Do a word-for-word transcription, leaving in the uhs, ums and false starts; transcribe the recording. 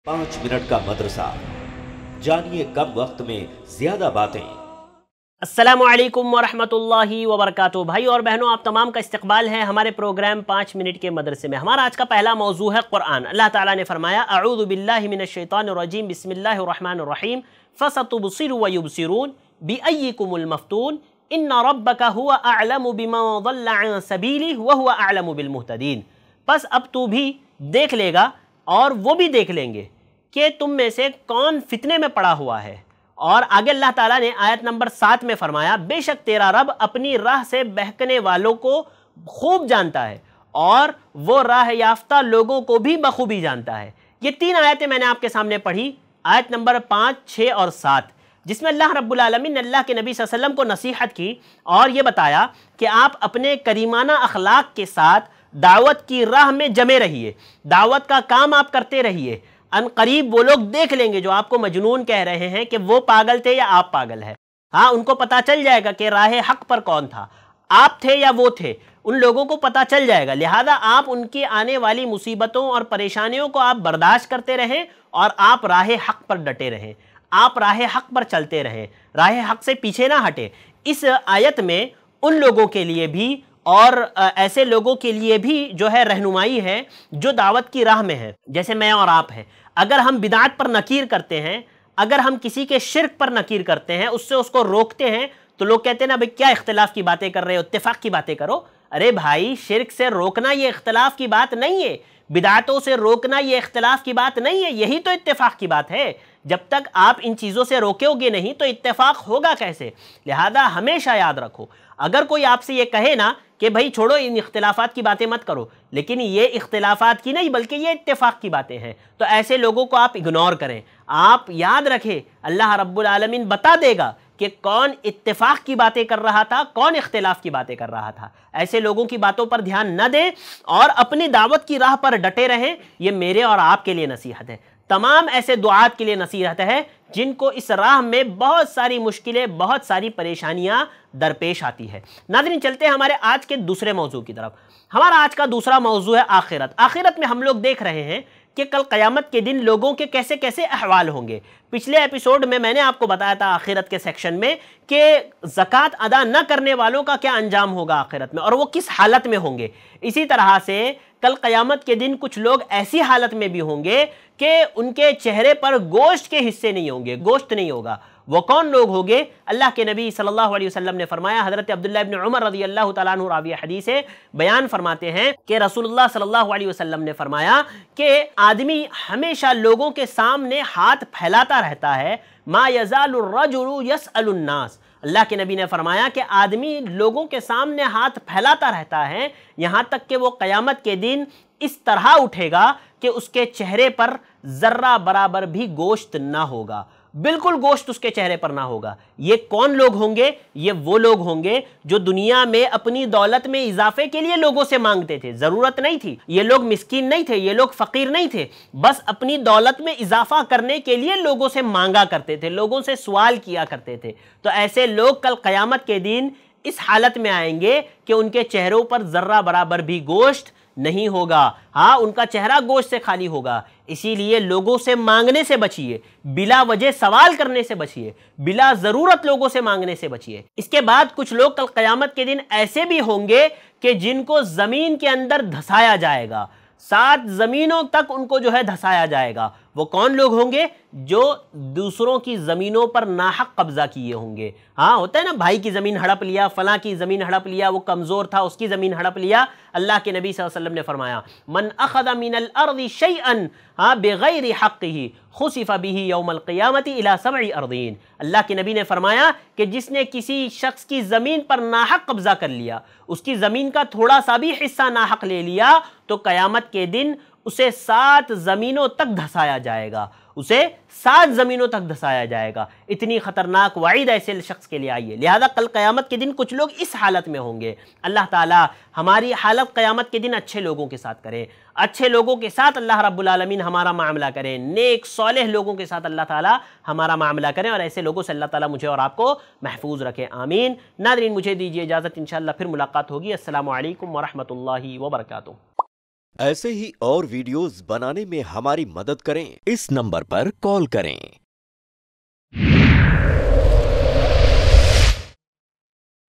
पाँच मिनट का मदरसा, जानिए कम वक्त में ज्यादा बातें। अस्सलामु अलैकुम वरहमतुल्लाहि वबरकातुहू। भाई और बहनों, आप तमाम का इस्तकबाल है हमारे प्रोग्राम पाँच मिनट के मदरसे में। हमारा आज का पहला मौजू है कुरान। अल्लाह ताला ने फरमाया, अऊज़ु बिल्लाहि मिनश शैतानिर रजीम, बिस्मिल्लाहिर रहमानिर रहीम, फसतुबसिरु व युबसिरून बिअय्यिकुमुल मफ्तून, इन्ना रब्बका हुवा अअलमु बिमन ज़ल्ला अन सबीलिहि व हुवा अअलमु बिल मुहतदीन। बस अब तू भी देख लेगा और वो भी देख लेंगे कि तुम में से कौन फितने में पड़ा हुआ है। और आगे अल्लाह ताला ने आयत नंबर सात में फरमाया, बेशक तेरा रब अपनी राह से बहकने वालों को खूब जानता है और वो राह याफ्ता लोगों को भी बखूबी जानता है। ये तीन आयतें मैंने आपके सामने पढ़ी, आयत नंबर पाँच, छः और सात, जिसमें अल्लाह रब्बुल आलमीन ने अल्लाह के नबी सल्लल्लाहु अलैहि वसल्लम को नसीहत की और ये बताया कि आप अपने करीमाना अखलाक के साथ दावत की राह में जमे रहिए, दावत का काम आप करते रहिए। अनकरीब वो लोग देख लेंगे जो आपको मजनून कह रहे हैं कि वो पागल थे या आप पागल है। हाँ, उनको पता चल जाएगा कि राह हक पर कौन था, आप थे या वो थे, उन लोगों को पता चल जाएगा। लिहाजा आप उनकी आने वाली मुसीबतों और परेशानियों को आप बर्दाश्त करते रहें और आप राह हक पर डटे रहें, आप राह हक पर चलते रहें, राह हक से पीछे ना हटे। इस आयत में उन लोगों के लिए भी और ऐसे लोगों के लिए भी जो है रहनुमाई है जो दावत की राह में है, जैसे मैं और आप हैं। अगर हम बिदात पर नकीर करते हैं, अगर हम किसी के शिर्क पर नकीर करते हैं, उससे उसको रोकते हैं, तो लोग कहते हैं ना भाई क्या इख्तिलाफ की बातें कर रहे हो, इत्तेफाक की बातें करो। अरे भाई, शिर्क से रोकना ये इख्तिलाफ की बात नहीं है, बिदातों से रोकना ये इख्तिलाफ की बात नहीं है, यही तो इत्तेफाक की बात है। जब तक आप इन चीज़ों से रोकोगे नहीं तो इत्तेफाक होगा कैसे। लिहाजा हमेशा याद रखो, अगर कोई आपसे ये कहे ना कि भाई छोड़ो इन इख्तिलाफात की बातें मत करो, लेकिन ये इख्तिलाफात की नहीं बल्कि ये इत्तेफाक की बातें हैं, तो ऐसे लोगों को आप इग्नोर करें। आप याद रखें, अल्लाह रब्बुल आलमीन बता देगा कि कौन इत्तेफाक की बातें कर रहा था, कौन इख्तिलाफ की बातें कर रहा था। ऐसे लोगों की बातों पर ध्यान न दें और अपनी दावत की राह पर डटे रहें। ये मेरे और आपके लिए नसीहत है, तमाम ऐसे दुआत के लिए नसीहत है जिनको इस राह में बहुत सारी मुश्किलें, बहुत सारी परेशानियां दरपेश आती है। नाज़रीन, चलते हैं हमारे आज के दूसरे मौजू की तरफ। हमारा आज का दूसरा मौजू है आखिरत। आखिरत में हम लोग देख रहे हैं कि कल क़यामत के दिन लोगों के कैसे कैसे अहवाल होंगे। पिछले एपिसोड में मैंने आपको बताया था आखिरत के सेक्शन में कि ज़कात अदा न करने वालों का क्या अंजाम होगा आखिरत में और वो किस हालत में होंगे। इसी तरह से कल क़यामत के दिन कुछ लोग ऐसी हालत में भी होंगे कि उनके चेहरे पर गोश्त के हिस्से नहीं होंगे, गोश्त नहीं होगा। वो कौन लोग होंगे? अल्लाह के नबी सल्लल्लाहु अलैहि वसल्लम ने फरमाया, हज़रत अब्दुल्लाह इब्न उमर रज़ियल्लाहु तआला अन्हु रावी हदीस है, बयान फरमाते हैं कि रसूलुल्लाह सल्लल्लाहु अलैहि वसल्लम ने फरमाया कि आदमी हमेशा लोगों के सामने हाथ फैलाता रहता है, मा यज़ालु रजुलु यसअलुन नास। अल्लाह के नबी ने फरमाया कि आदमी लोगों के सामने हाथ फैलाता रहता है यहाँ तक कि वो क़यामत के दिन इस तरह उठेगा कि उसके चेहरे पर ज़र्रा बराबर भी गोश्त ना होगा, बिल्कुल गोश्त उसके चेहरे पर ना होगा। ये कौन लोग होंगे? ये वो लोग होंगे जो दुनिया में अपनी दौलत में इजाफे के लिए लोगों से मांगते थे, ज़रूरत नहीं थी, ये लोग मिस्कीन नहीं थे, ये लोग फ़कीर नहीं थे, बस अपनी दौलत में इजाफा करने के लिए लोगों से मांगा करते थे, लोगों से सवाल किया करते थे। तो ऐसे लोग कल क़यामत के दिन इस हालत में आएंगे कि उनके चेहरों पर ज़र्रा बराबर भी गोश्त नहीं होगा। हाँ, उनका चेहरा गोश्त से खाली होगा। इसीलिए लोगों से मांगने से बचिए, बिला वजह सवाल करने से बचिए, बिला ज़रूरत लोगों से मांगने से बचिए। इसके बाद कुछ लोग कल क़यामत के दिन ऐसे भी होंगे कि जिनको ज़मीन के अंदर धंसाया जाएगा, सात ज़मीनों तक उनको जो है धंसाया जाएगा। वो कौन लोग होंगे? जो दूसरों की ज़मीनों पर नाहक कब्ज़ा किए होंगे। हाँ, होता है ना, भाई की ज़मीन हड़प लिया, फ़लाँ की ज़मीन हड़प लिया, वो कमज़ोर था उसकी ज़मीन हड़प लिया। अल्लाह के नबी सल्लल्लाहु अलैहि वसल्लम ने फरमाया, मन अख़ज़ मिनल अर्ज़ि शैअन हाँ बिग़ैरि हक़्क़िही खुसिफ़ बिही यौमल क़ियामति इला सबई अर्दीन। अल्लाह के नबी ने फरमाया कि जिसने किसी शख्स की ज़मीन पर नाहक कब्ज़ा कर लिया, उसकी ज़मीन का थोड़ा सा भी हिस्सा नाहक ले लिया, तो क़यामत के दिन उसे सात ज़मीनों तक धंसाया जाएगा, उसे सात ज़मीनों तक धंसाया जाएगा। इतनी ख़तरनाक वाइद ऐसे शख्स के लिए आई है। लिहाजा कल क़यामत के दिन कुछ लोग इस हालत में होंगे। अल्लाह ताला हमारी हालत क़यामत के दिन अच्छे लोगों के साथ करें, अच्छे लोगों के साथ अल्लाह रब्बुल आलमीन हमारा मामला करें, नेक सौलेह लोगों के साथ अल्लाह ताला हमारा मामला करें और ऐसे लोगों से अल्लाह ताला मुझे और आपको महफूज रखें, आमीन। नाज़रीन, मुझे दीजिए इजाज़त, इंशाअल्लाह फिर मुलाकात होगी। अस्सलामु अलैकुम वरहमतुल्लाहि वबरकातुहू। ऐसे ही और वीडियोस बनाने में हमारी मदद करें, इस नंबर पर कॉल करें।